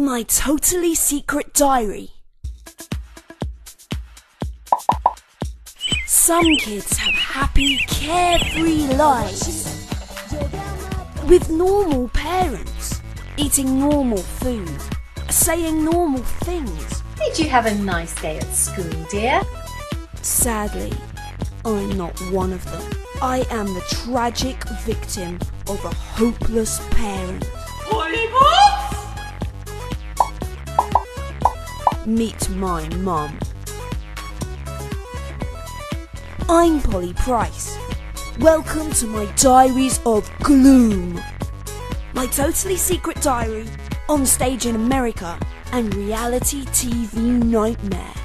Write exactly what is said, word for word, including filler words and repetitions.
My totally secret diary. Some kids have happy, carefree lives with normal parents, eating normal food, saying normal things. Did you have a nice day at school, dear? Sadly, I'm not one of them. I am the tragic victim of a hopeless parent. Lollipops! Meet my mum. I'm Polly Price. Welcome to my Diaries of Gloom. My totally secret diary, on stage in America, and reality T V nightmare.